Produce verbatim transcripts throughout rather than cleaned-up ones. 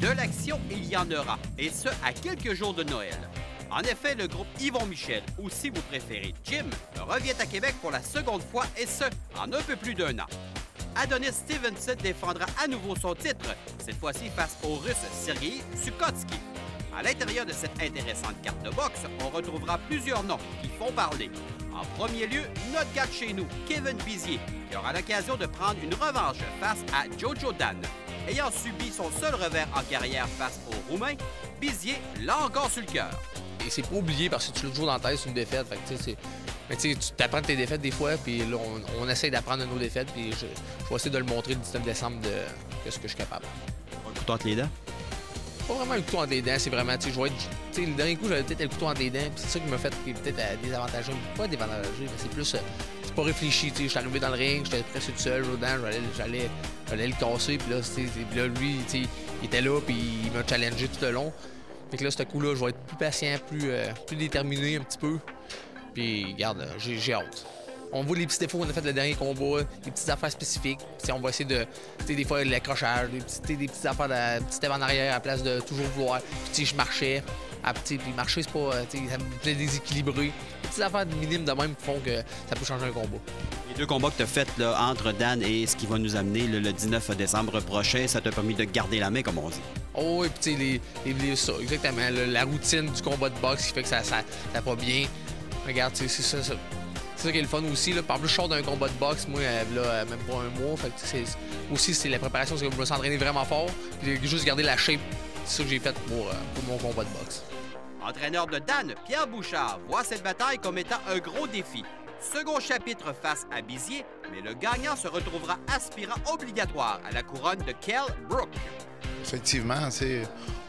De l'action, il y en aura, et ce, à quelques jours de Noël. En effet, le groupe Yvon Michel, ou si vous préférez Jim, revient à Québec pour la seconde fois, et ce, en un peu plus d'un an. Adonis Stevenson défendra à nouveau son titre, cette fois-ci face au Russe Sergei Sukhotsky. À l'intérieur de cette intéressante carte de boxe, on retrouvera plusieurs noms qui font parler. En premier lieu, notre gars de chez nous, Kevin Bizier, qui aura l'occasion de prendre une revanche face à Jojo Dan. Ayant subi son seul revers en carrière face aux Roumains, Bizier l'a encore sur le cœur. Et c'est pas oublié parce que tu l'as toujours dans la tête, c'est une défaite. Fait que, c'est... Mais tu t'apprends tes défaites des fois, puis là, on, on essaie d'apprendre de nos défaites, puis je, je vais essayer de le montrer le dix-neuf décembre de, de ce que je suis capable. Le couteau entre les dents? Pas vraiment le couteau entre les dents, c'est vraiment, tu sais, je vais être, tu sais, le dernier coup, j'avais peut-être le couteau entre les dents, puis c'est ça qui m'a fait peut-être à désavantager, pas désavantager, mais c'est plus, c'est pas réfléchi, tu sais, je suis arrivé dans le ring, j'étais presque tout seul, dedans, j'allais, j'allais, j'allais le casser, puis là, puis là, lui, tu sais, il était là, puis il m'a challengé tout le long. Fait que là, ce coup-là, je vais être plus patient, plus, euh, plus déterminé un petit peu, puis regarde, j'ai, j'ai hâte. On voit les petits défauts qu'on a fait le dernier combat, des petites affaires spécifiques. T'sais, on va essayer de, tu sais, des fois, l'accrochage, des, petits, des petites affaires, de, petits steps en arrière à la place de toujours vouloir. Puis je marchais, puis marcher, c'est pas, ça me plaît déséquilibré. Des petites affaires minimes de même qui font que ça peut changer un combat. Les deux combats que tu as faits là, entre Dan et ce qui va nous amener là, le dix-neuf décembre prochain, ça t'a permis de garder la main, comme on dit. Oh, et puis tu sais, les, les, les, ça, exactement, là, la routine du combat de boxe qui fait que ça, ça, ça va bien. Regarde, c'est ça, ça. C'est ça qui est le fun aussi. Là. Par plus, je sors d'un combat de boxe, moi, là, même pas un mois. Fait que c'est, aussi, c'est la préparation, c'est que je me suis entraîné vraiment fort. Puis juste garder la shape, c'est ça que j'ai fait pour, pour mon combat de boxe. Entraîneur de Dan, Pierre Bouchard, voit cette bataille comme étant un gros défi. Second chapitre face à Bizier, mais le gagnant se retrouvera aspirant obligatoire à la couronne de Kell Brook. Effectivement, c'est...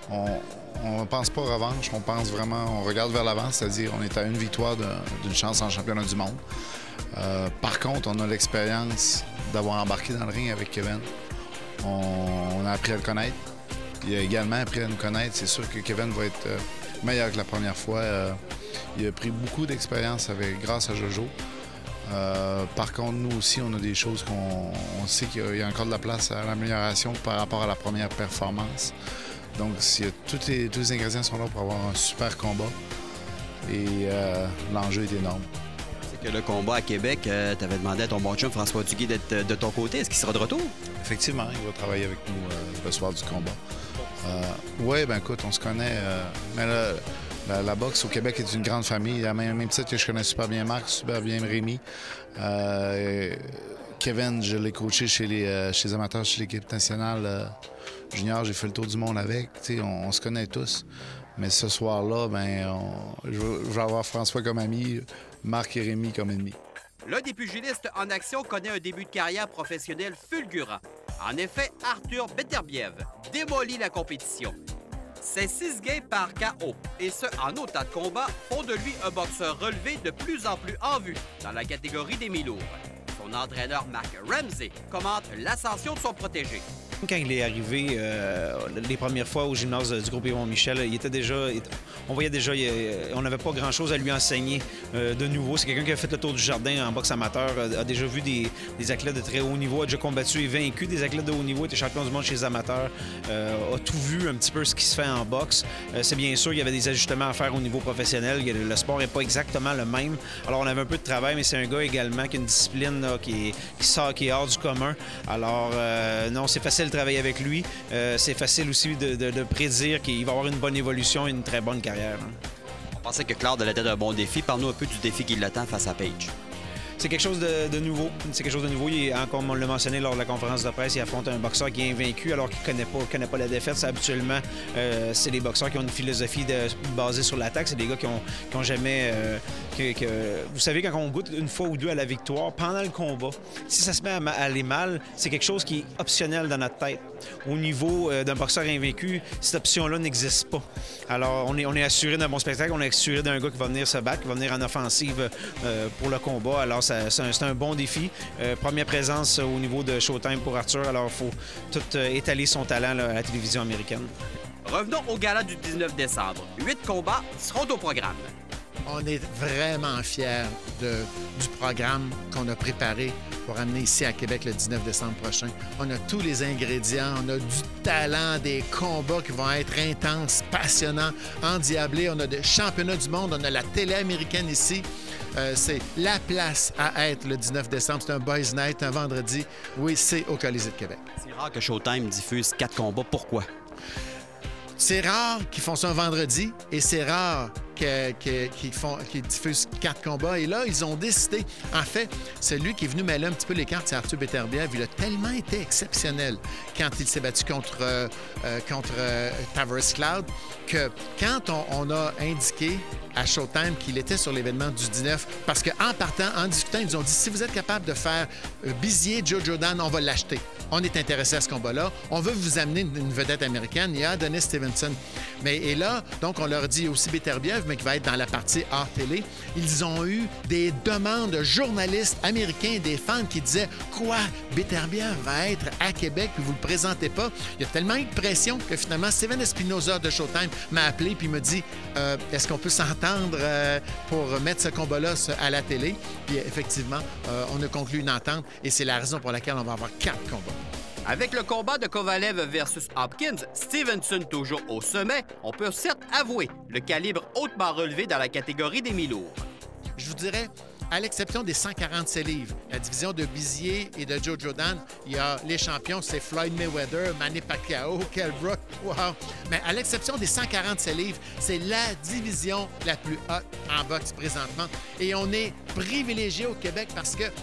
On ne pense pas revanche, on pense vraiment, on regarde vers l'avant, c'est-à-dire on est à une victoire d'une chance en championnat du monde. Euh, par contre, on a l'expérience d'avoir embarqué dans le ring avec Kevin. On, on a appris à le connaître. Il a également appris à nous connaître. C'est sûr que Kevin va être euh, meilleur que la première fois. Euh, il a pris beaucoup d'expérience avec grâce à Jojo. Euh, par contre, nous aussi, on a des choses qu'on on sait qu'il y a encore de la place à l'amélioration par rapport à la première performance. Donc, tous les, tous les ingrédients sont là pour avoir un super combat. Et euh, l'enjeu est énorme. C'est que le combat à Québec, euh, tu avais demandé à ton bon chum François Duguay d'être de ton côté. Est-ce qu'il sera de retour? Effectivement, il va travailler avec nous euh, le soir du combat. Euh, oui, ben écoute, on se connaît. Euh, mais là, la, la boxe au Québec est une grande famille. À même, même titre que je connais super bien Marc, super bien Rémi. Euh, Kevin, je l'ai coaché chez les, euh, chez les amateurs, chez l'équipe nationale. Euh, Junior, j'ai fait le tour du monde avec. On, on se connaît tous. Mais ce soir-là, ben, on, je, je vais avoir François comme ami, Marc et Rémi comme ennemi. L'un des pugilistes en action connaît un début de carrière professionnelle fulgurant. En effet, Arthur Beterbiev démolit la compétition. Ses six gains par K O, et ce, en autant de combat, font de lui un boxeur relevé de plus en plus en vue dans la catégorie des mi-lourds. Son entraîneur Mark Ramsey commente l'ascension de son protégé. Quand il est arrivé euh, les premières fois au gymnase du groupe Yvon Michel, il était déjà, il, on voyait déjà, il, on n'avait pas grand-chose à lui enseigner euh, de nouveau. C'est quelqu'un qui a fait le tour du jardin en boxe amateur, a, a déjà vu des, des athlètes de très haut niveau, a déjà combattu et vaincu des athlètes de haut niveau, était champion du monde chez les amateurs, euh, a tout vu un petit peu ce qui se fait en boxe. Euh, c'est bien sûr, il y avait des ajustements à faire au niveau professionnel. Le sport n'est pas exactement le même. Alors, on avait un peu de travail, mais c'est un gars également qui a une discipline là, qui, est, qui sort, qui est hors du commun. Alors, euh, non, c'est facile de travailler avec lui. Euh, c'est facile aussi de, de, de prédire qu'il va avoir une bonne évolution et une très bonne carrière. Hein. On pensait que Claude allait être un bon défi. Parle-nous un peu du défi qui l'attend face à Page. C'est quelque chose de, de nouveau. C'est quelque chose de nouveau. Il, comme on l'a mentionné lors de la conférence de presse, il affronte un boxeur qui est invaincu alors qu'il ne connaît pas, connaît pas la défaite. C'est habituellement, euh, c'est des boxeurs qui ont une philosophie de, basée sur l'attaque. C'est des gars qui ont, qui ont jamais... Euh, que, que... Vous savez, quand on goûte une fois ou deux à la victoire, pendant le combat, si ça se met à aller mal, c'est quelque chose qui est optionnel dans notre tête. Au niveau euh, d'un boxeur invaincu, cette option-là n'existe pas. Alors, on est, on est assuré d'un bon spectacle, on est assuré d'un gars qui va venir se battre, qui va venir en offensive euh, pour le combat. Alors, c'est un, un bon défi. Euh, première présence au niveau de Showtime pour Arthur. Alors, il faut tout euh, étaler son talent là, à la télévision américaine. Revenons au gala du dix-neuf décembre. Huit combats seront au programme. On est vraiment fiers de, du programme qu'on a préparé pour amener ici à Québec le dix-neuf décembre prochain. On a tous les ingrédients, on a du talent, des combats qui vont être intenses, passionnants, endiablés. On a des championnats du monde, on a la télé américaine ici. Euh, c'est la place à être le dix-neuf décembre. C'est un Boys Night, un vendredi. Oui, c'est au Colisée de Québec. C'est rare que Showtime diffuse quatre combats. Pourquoi? C'est rare qu'ils font ça un vendredi et c'est rare que, que, qu'ils, font, qu'ils diffusent quatre combats. Et là, ils ont décidé... En fait, celui qui est venu mêler un petit peu les cartes, c'est Arthur Beterbiev. Il a tellement été exceptionnel quand il s'est battu contre, euh, contre euh, Tavares Cloud que quand on, on a indiqué à Showtime qu'il était sur l'événement du dix-neuf, parce qu'en partant, en discutant, ils nous ont dit, si vous êtes capable de faire euh, Bizier, Joe Jordan, on va l'acheter. On est intéressé à ce combat-là. On veut vous amener une, une vedette américaine. Il y a Adonis Stevenson. Mais, et là, donc, on leur dit, il y a aussi Beterbiev, mais qui va être dans la partie hors télé. Ils ont eu des demandes de journalistes américains, des fans qui disaient, quoi, Beterbiev va être à Québec, puis vous ne le présentez pas. Il y a tellement eu de pression que finalement, Steven Espinoza de Showtime m'a appelé puis me dit, euh, est-ce qu'on peut s'entendre euh, pour mettre ce combat-là à la télé? Puis effectivement, euh, on a conclu une entente et c'est la raison pour laquelle on va avoir quatre combats. Avec le combat de Kovalev versus Hopkins, Stevenson toujours au sommet, on peut certes avouer le calibre hautement relevé dans la catégorie des mi-lourds. Je vous dirais, à l'exception des cent quarante-sept livres, la division de Bizier et de Joe Jordan, il y a les champions, c'est Floyd Mayweather, Manny Pacquiao, Kell Brook, wow! Mais à l'exception des cent quarante-sept livres, c'est la division la plus haute en boxe présentement. Et on est privilégié au Québec parce que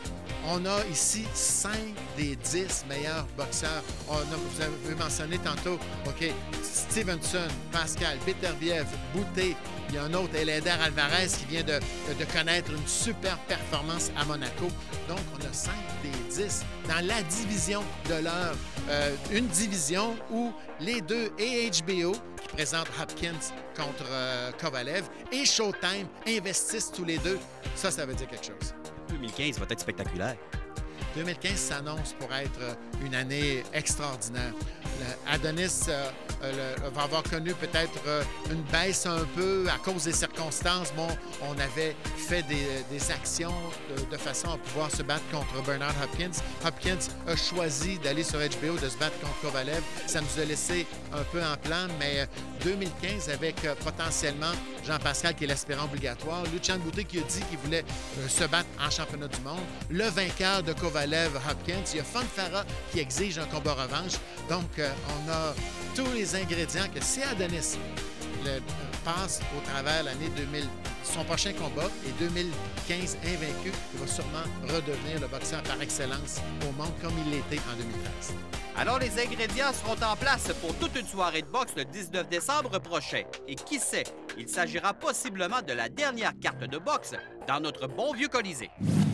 on a ici cinq des dix meilleurs boxeurs. On a, vous avez mentionné tantôt, OK, Stevenson, Pascal, Beterbiev, Boutet. Il y a un autre, Eléder Alvarez, qui vient de, de connaître une super performance à Monaco. Donc, on a cinq des dix dans la division de l'heure. Euh, une division où les deux, et H B O, qui présente Hopkins contre euh, Kovalev, et Showtime investissent tous les deux. Ça, ça veut dire quelque chose. deux mille quinze va être spectaculaire. deux mille quinze s'annonce pour être une année extraordinaire. Le Adonis euh, le, va avoir connu peut-être euh, une baisse un peu à cause des circonstances. Bon, on avait fait des, des actions de, de façon à pouvoir se battre contre Bernard Hopkins. Hopkins a choisi d'aller sur H B O, de se battre contre Kovalev. Ça nous a laissé un peu en plan, mais deux mille quinze avec euh, potentiellement Jean-Pascal qui est l'aspirant obligatoire, Lucian Boutet qui a dit qu'il voulait euh, se battre en championnat du monde, le vainqueur de Kovalev Hopkins, il y a Fonfara qui exige un combat revanche. Donc, euh, on a tous les ingrédients que si Adonis le, euh, passe au travers l'année deux mille, son prochain combat et deux mille quinze invaincu, il va sûrement redevenir le boxeur par excellence au monde comme il l'était en deux mille treize. Alors, les ingrédients seront en place pour toute une soirée de boxe le dix-neuf décembre prochain. Et qui sait, il s'agira possiblement de la dernière carte de boxe dans notre bon vieux Colisée.